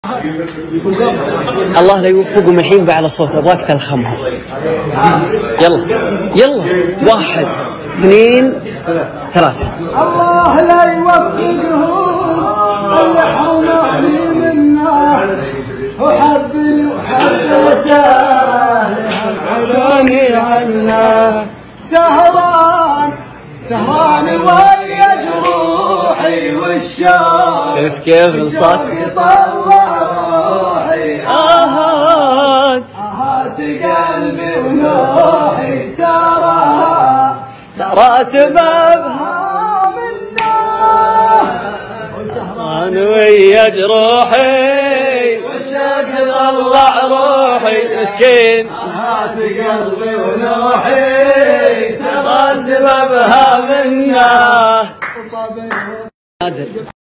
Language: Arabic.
الله لا يوفقهم الحين بعد الصوت، ابغاك تلخمها. يلا يلا، 1 2 3. الله لا يوفقهم اللي حرمني منه وحبني وحبته ابعدوني عنه. سهران ويا جروحي والشوق، شفت كيف الصوت؟ يطلع روحي آهات قلبي ونوحي ترى سببها منه. سهران ويا جروحي والشوق يطلع روحي، مسكين آهات قلبي ونوحي ترى سببها منه.